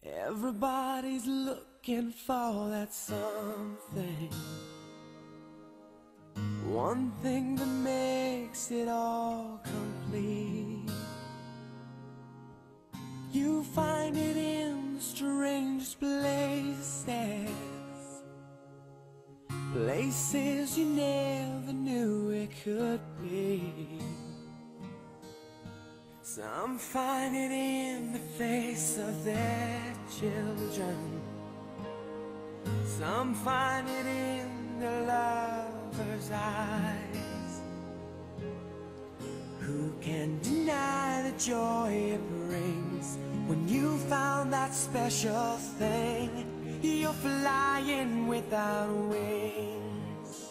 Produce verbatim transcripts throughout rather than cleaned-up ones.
Everybody's looking for that something, one thing that makes it all complete. You find it in the strangest places, places you never knew it could be. Some find it in the face of their children, some find it in their lover's eyes. Who can deny the joy it brings when you found that special thing? You're flying without wings.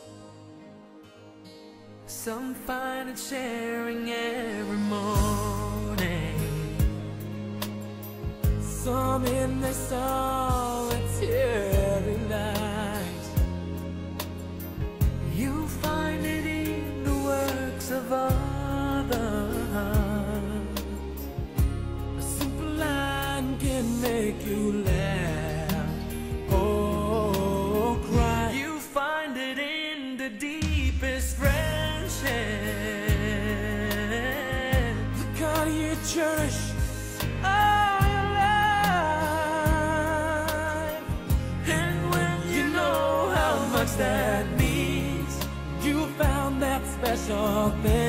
Some find it sharing every morning, some in their solitary night. You find it in the works of others. A simple line can make you laugh or cry. You find it in the deepest friendship, the kind you cherish all your life. And when you know how much that means, you found that special thing.